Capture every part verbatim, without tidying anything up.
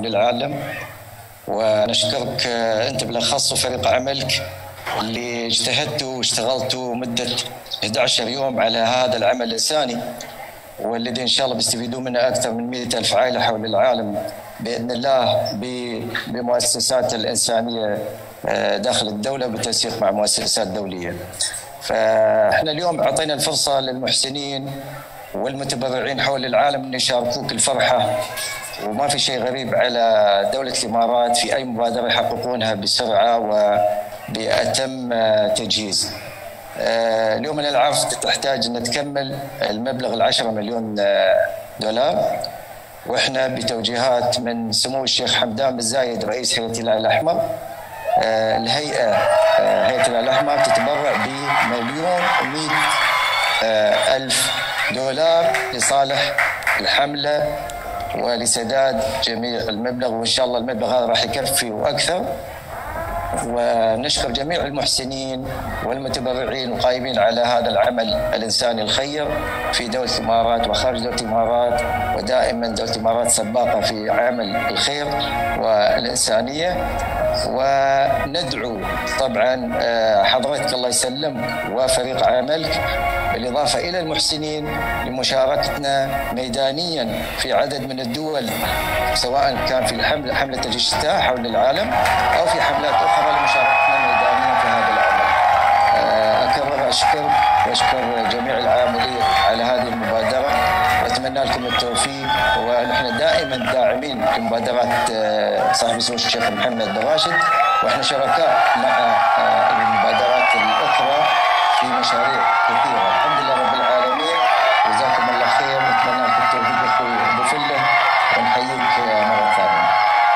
حول العالم. ونشكرك أنت بالأخص وفريق عملك اللي اجتهدتوا واشتغلتوا مدة أحد عشر يوم على هذا العمل الإنساني، والذي إن شاء الله بيستفيدوا منه أكثر من مئة ألف عائلة حول العالم بإذن الله بمؤسسات الإنسانية داخل الدولة بالتنسيق مع مؤسسات دولية. فإحنا اليوم أعطينا الفرصة للمحسنين والمتبرعين حول العالم أن يشاركوك الفرحة، وما في شيء غريب على دولة الإمارات في أي مبادرة يحققونها بسرعة وبأتم تجهيز. اليوم العرض تحتاج أن تكمل المبلغ العشرة مليون دولار، وإحنا بتوجيهات من سمو الشيخ حمدان بن زايد رئيس هيئة الهلال الأحمر، الهيئة هيئة الهلال الأحمر تتبرع بمليون ومئة ألف دولار لصالح الحملة ولسداد جميع المبلغ، وإن شاء الله المبلغ هذا راح يكفي وأكثر. ونشكر جميع المحسنين والمتبرعين القائمين على هذا العمل الإنساني الخير في دولة الإمارات وخارج دولة الإمارات، ودائما دولة الإمارات سباقة في عمل الخير والإنسانية. وندعو طبعا حضرتك الله يسلمك وفريق عملك بالإضافة إلى المحسنين لمشاركتنا ميدانيا في عدد من الدول، سواء كان في حملة حملة الجيش الشتاء حول العالم أو في حملات أخرى لمشاركتنا ميدانيا في هذا العمل. أكرر أشكر وأشكر جميع العاملين على هذه المبادرة، وأتمنى لكم التوفيق. ونحن دائما داعمين لمبادرات صاحب السمو الشيخ محمد بن راشد، وإحنا شركاء مع المبادرات الأخرى في مشاريع كثيرة. الحمد لله رب العالمين، جزاكم الله خير، ونتمنى لكم التوفيق أخوي أبو فله، ونحييك مرة ثانية.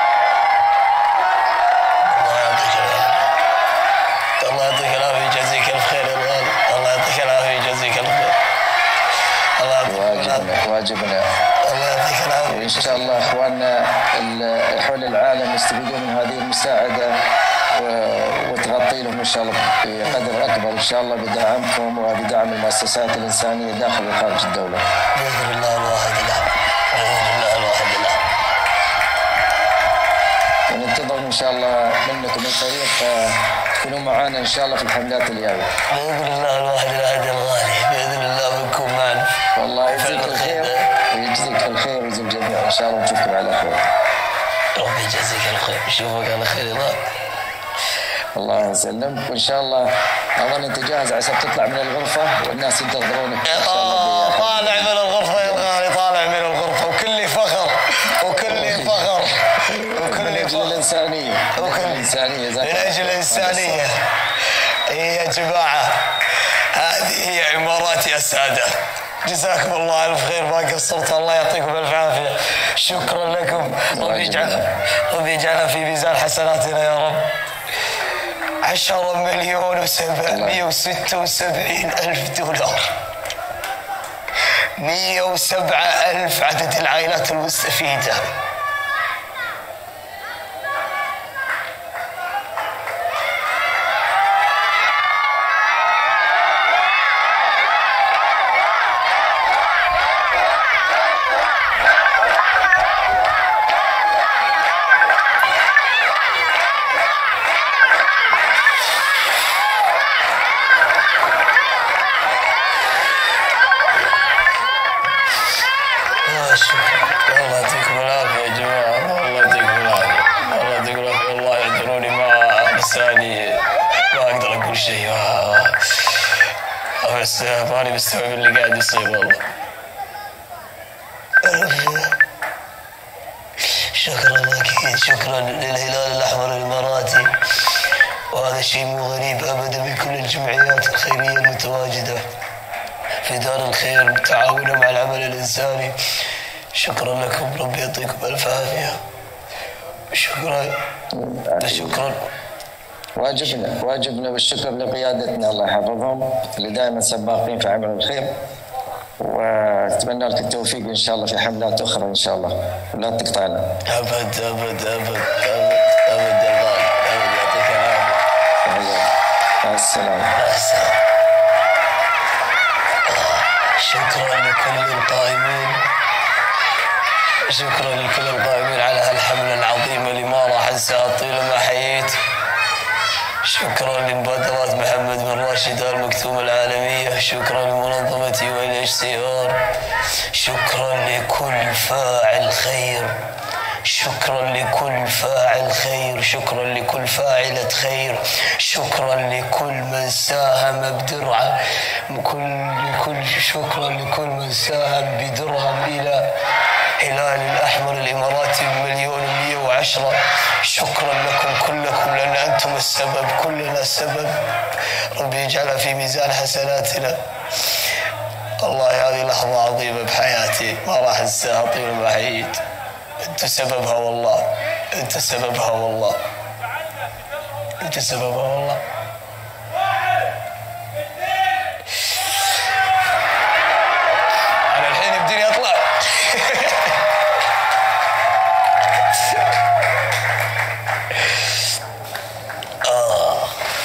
الله يعطيك العافية، يجازيك الف خير يا الغالي. الله يعطيك العافية، يجازيك الف خير. الله يعطيك واجبنا واجبنا الله يعطيك العافية. وإن شاء الله إخواننا حول العالم يستفيدون من هذه المساعدة وتغطي لهم إن شاء الله بقدر أكبر إن شاء الله بدعمكم وبدعم المؤسسات الإنسانية داخل وخارج الدولة. بإذن الله الواحد الأحد. بإذن الله الواحد الأحد. وننتظر إن شاء الله منكم الفريق تكونوا معنا إن شاء الله في الحملات الجاية. بإذن الله الواحد الأحد الغالي، بإذن الله بنكون معنا. والله يجزيك الخير ويجزيك الخير ويجزي الجميع إن شاء الله، ونشوفكم على خير. ربي يجزيك الخير، نشوفك على خير. الله الله يسلمك، وإن شاء الله أظن أنت جاهز على تطلع من الغرفة والناس ينتظرونك إن شاء الله. طالع من الغرفة يا الغالي، طالع من الغرفة، وكلي فخر وكلي فخر وكلي فخر. من أجل الإنسانية، من أجل الإنسانية، من أجل الإنسانية. يا جماعة هذه هي عمارات يا سادة، جزاكم الله ألف خير، ما قصرت، الله يعطيكم ألف عافية. شكرا لكم، ربي يجعل ربي يجعلها في ميزان حسناتنا يا رب. عشرة مليون وسبعمية وستة وسبعين ألف دولار، مئة وسبعة ألف عدد العائلات المستفيدة. الله يعطيكم العافية يا جماعة، الله يعطيكم العافية، الله يعطيكم العافية. والله يعذروني ما لساني ما أقدر أقول شيء، بس ماني مستوعب اللي قاعد يصير والله. شكرا أكيد، شكرا للهلال الأحمر الإماراتي، وهذا شيء مو غريب أبدا من كل الجمعيات الخيرية المتواجدة في دار الخير بالتعاون مع العمل الإنساني. شكرا لكم، ربي يعطيكم ألف عافية. شكرا شكرا. واجبنا واجبنا والشكر لقيادتنا الله يحفظهم اللي دائما سباقين في عمل الخير، واتمنى لك التوفيق ان شاء الله في حملات اخرى ان شاء الله، ولا تقطعنا. ابد ابد ابد ابد ابد يا غالي، ابد، يعطيك العافيه. مع السلامه. مع السلامه. شكرا لكل القائمين، شكرا لكل القائمين على هالحمله شكرا لمبادرات محمد بن راشد آل مكتوم العالمية، شكرا لمنظمة يو إن إتش سي آر، شكرا لكل فاعل خير، شكرا لكل فاعل خير، شكرا لكل فاعلة خير، شكرا لكل من ساهم بدرعه، كل لكل شكرا لكل من ساهم بدرهم إلى هلال الأحمر الإماراتي بمليون ومئة وعشرة. شكرا لكم كلكم لأن أنتم السبب، كلنا السبب. ربي يجعلها في ميزان حسناتنا. والله هذه لحظة عظيمة بحياتي ما راح أنساها طول ما حييت. أنت سببها والله، أنت سببها والله، أنت سببها والله. أنا الحين يبديني أطلع. آه.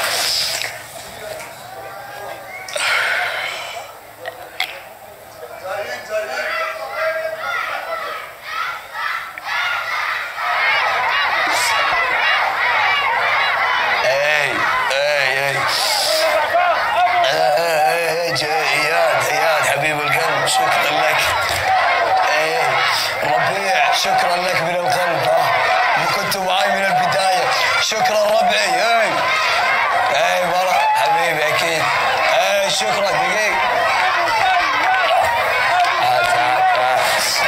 شكرا لك. ايه ربيع شكرا لك من القلب، ها كنتوا معي من البدايه. شكرا ربعي. ايه ايه مرة حبيبي اكيد. ايه شكرا. دقيقه تعال تعال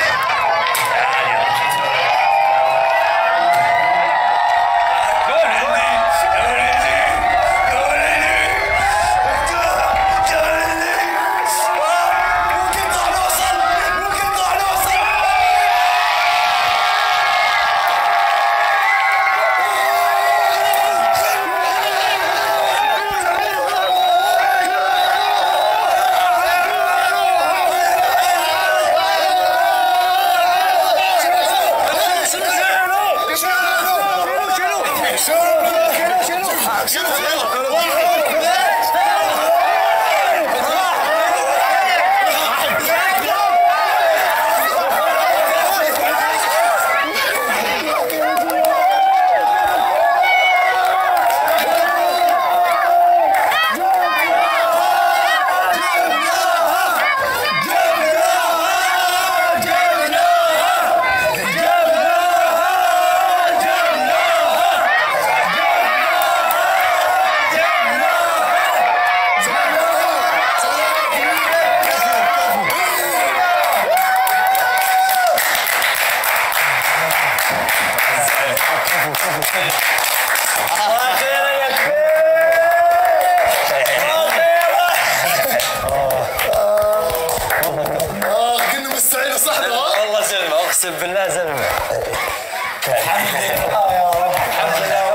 اقسم بالله زلمه. الحمد لله يا رب، الحمد لله.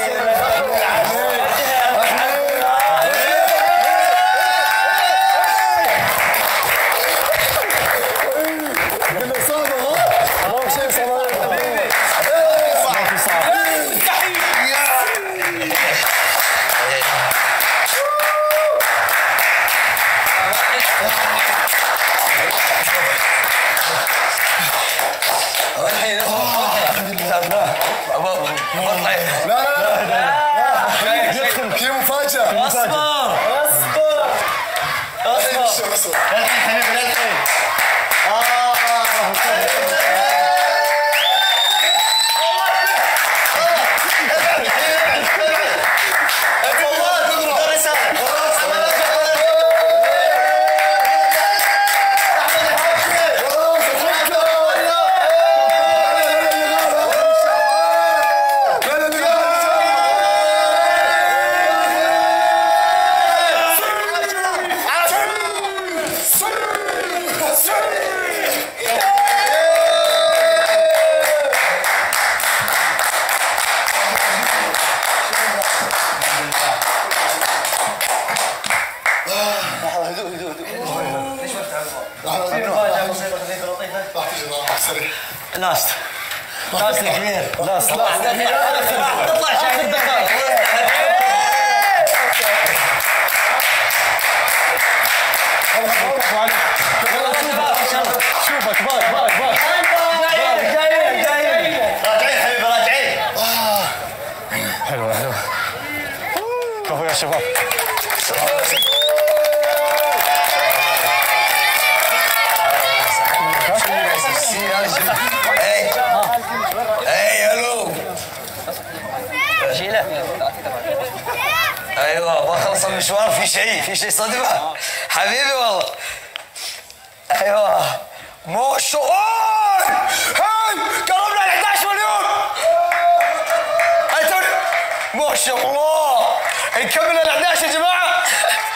لا لا لا يدخل في مفاجأة. اصبر اصبر اصبر اصبر الحين حبيبي الحين. اه لاست لاست كبير لاست تطلع شايف الدخل. شوفك باك باك باك جايين جايين جايين راجعين حبيبي راجعين. حلوة حلوة. اي اي الو شيله. ايوه بخلص المشوار في شيء في شيء صدمه حبيبي والله. ايوه ما شاء الله هاي قربنا ال احد عشر مليون. ما شاء الله نكمل ال احد عشر يا جماعه.